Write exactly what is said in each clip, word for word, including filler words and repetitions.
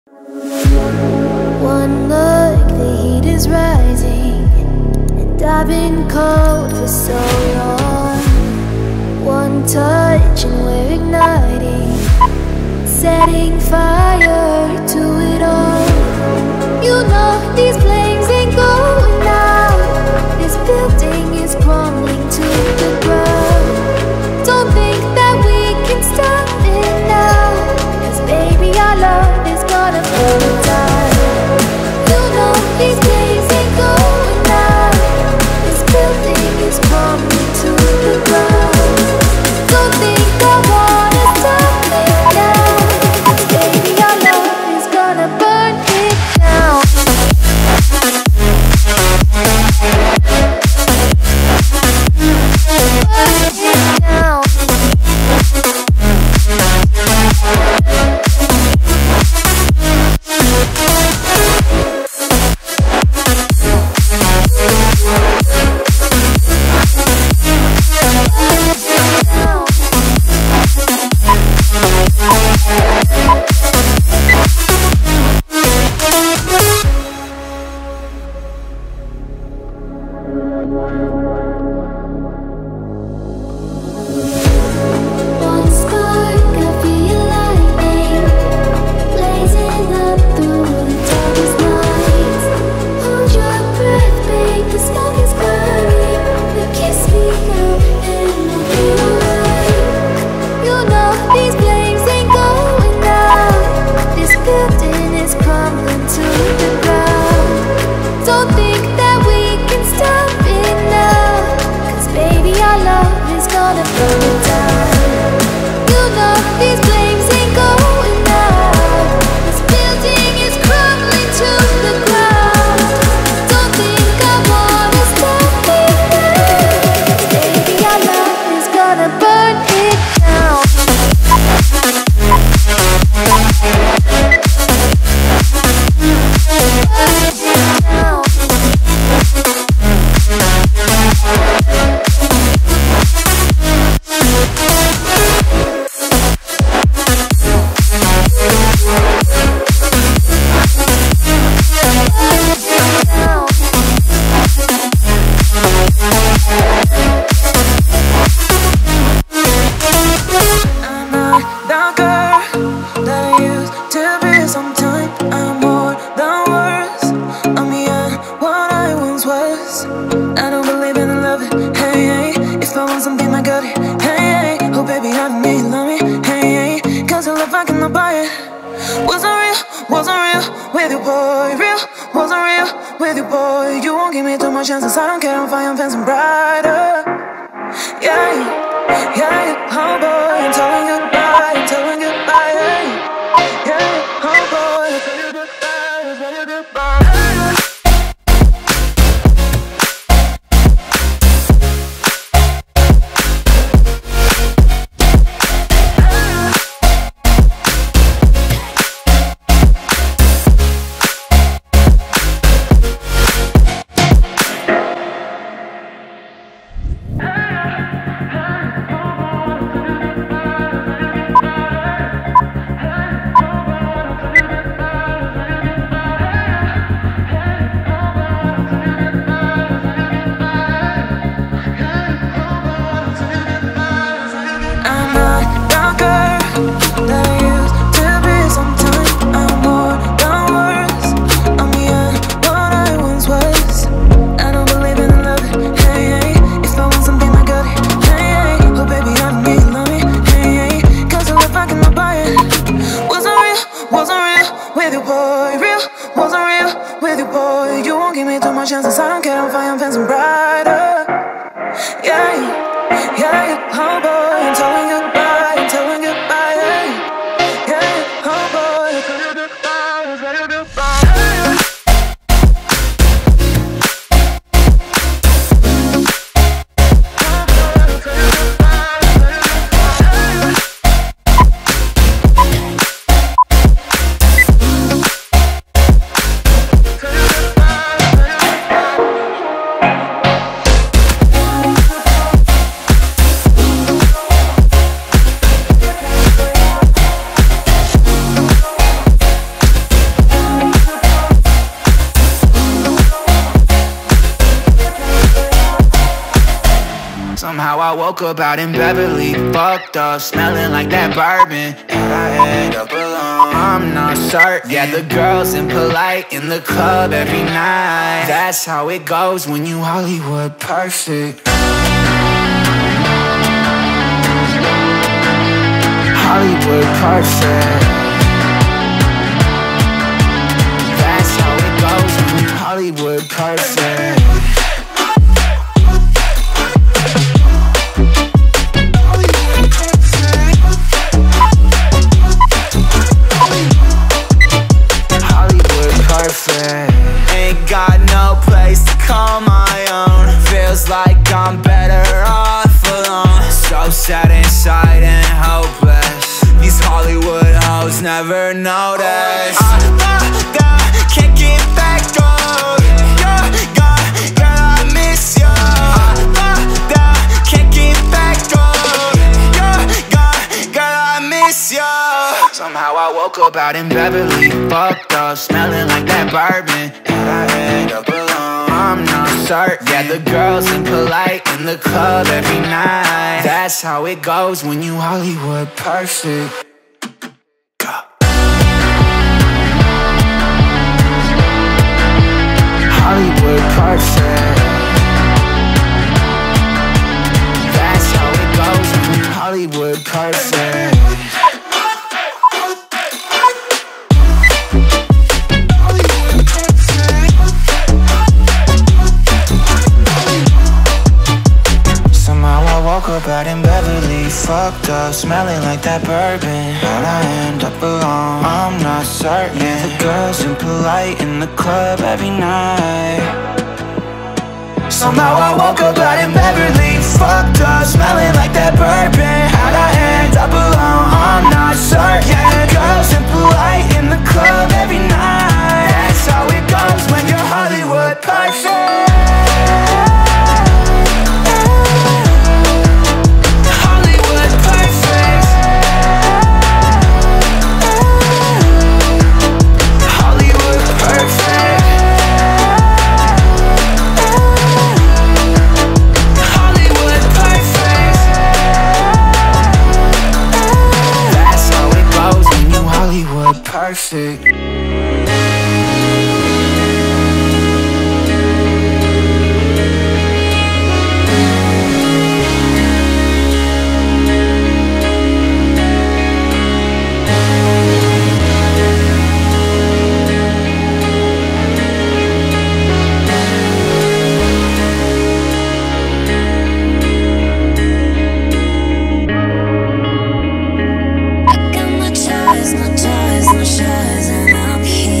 One look, the heat is rising, and I've been cold for so long. One touch and we're igniting, setting fire to it all. You know these flames ain't going out. This building is crumbling to the ground. Don't think that we can stop it now, 'cause baby our love is gonna burn it down. You know these flames ain't going out. This building is crumbling to the ground. Don't think I wanna stop it now, 'cause baby our love is gonna burn it down. Chances, I don't care if I am fancy brighter. Yeah, yeah, yeah, oh boy, I'm telling goodbye, I'm telling goodbye. Yeah, yeah, oh boy, I'm telling goodbye, I'm telling goodbye. Chances, I don't care if I am fancy brighter. Yeah, yeah, yeah, oh boy, I'm telling goodbye, I'm telling goodbye. Yeah, yeah, oh boy, I'm telling goodbye, I'm telling goodbye. Somehow I woke up out in Beverly, fucked up, smelling like that bourbon. And I end up alone, I'm not certain. Yeah, the girls impolite in the club every night. That's how it goes when you Hollywood perfect. Hollywood perfect. That's how it goes when you Hollywood perfect. Ain't got no place to call my own. Feels like I'm better off alone. So sad inside and hopeless. These Hollywood hoes never notice. I, I can't get back on. You're gone, girl, I miss you. I, I can't get back on. You're gone, girl, I miss you. Somehow I woke up out in Beverly, fucked up, smelling like that bourbon. And I end up alone, I'm not certain. Yeah, the girls impolite in the club every night. That's how it goes when you Hollywood perfect. Hollywood perfect. That's how it goes when you Hollywood perfect. Woke up out in Beverly, fucked up, smelling like that bourbon. How'd I end up alone? I'm not certain. Yeah, the girls impolite in the club every night. Somehow I woke up out in Beverly, fucked up, smelling like that bourbon. How'd I end up alone? I'm not certain. Yeah, the girls impolite in the club every night. That's how it goes when you're Hollywood perfect. Perfect. No ties, no shies, and I'm here.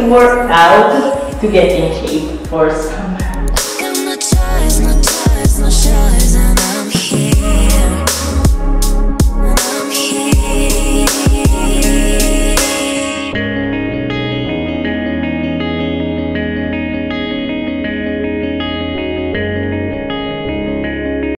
work out to get in shape for some